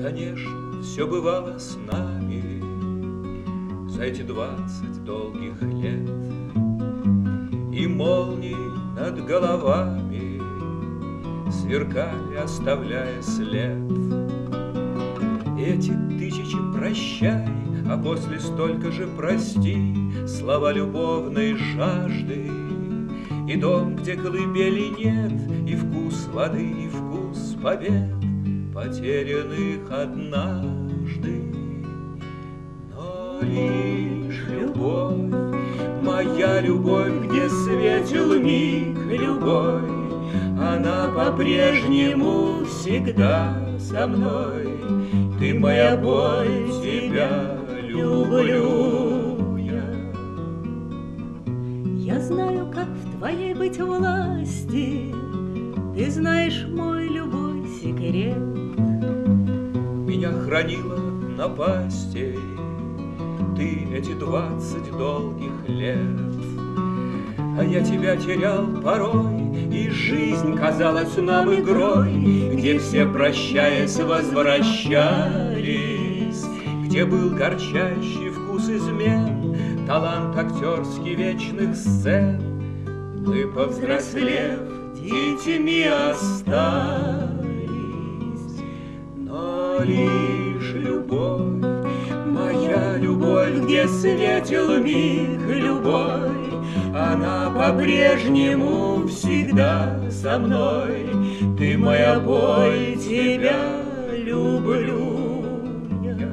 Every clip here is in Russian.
Конечно, все бывало с нами за эти 20 долгих лет, и молнии над головами сверкали, оставляя след. Эти тысячи прощай, а после столько же прости, слова любовной жажды, и дом, где колыбели нет, и вкус воды, и вкус побед, потерянных однажды. Но лишь любовь, моя любовь, где светил миг любовь, она по-прежнему всегда со мной. Ты моя боль, тебя люблю я. Я знаю, как в твоей быть власти, ты знаешь мой любой секрет. Меня хранила напастей ты эти 20 долгих лет, а я тебя терял порой, и жизнь казалась нам игрой, где все, прощаясь, возвращались, где был горчащий вкус измен, талант актерский вечных сцен. Мы, повзрослев, детьми остались, но лишь любовь, моя любовь, где светил миг любовь, она по-прежнему всегда со мной. Ты моя боль, тебя люблю я.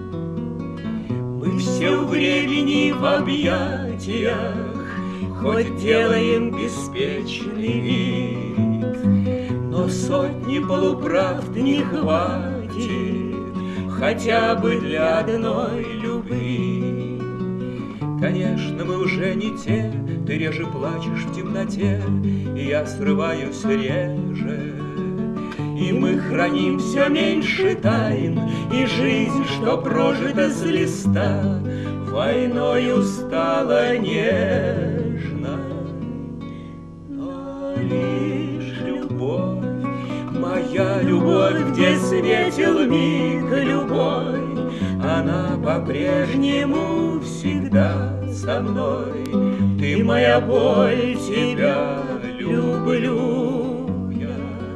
Мы все у времени в объятиях, хоть делаем беспечный вид, но сотни полуправд не хватит хотя бы для одной любви. Конечно, мы уже не те, ты реже плачешь в темноте, и я срываюсь реже. И мы храним все меньше тайн, и жизнь, что прожита с листа, войною стала нежно. Но лишь любовь, моя любовь, где светил миг любовь, она по-прежнему всегда со мной. Ты моя боль, тебя люблю я.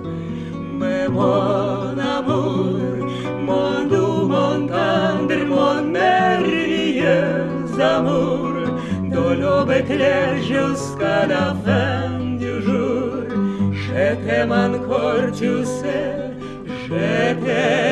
Mon amour, mon doux, mon tendre, mon merveilleux amour, de l'aube éclair jusqu'à la fin du jour. Je t'aime encore, tu sais, je t'aime.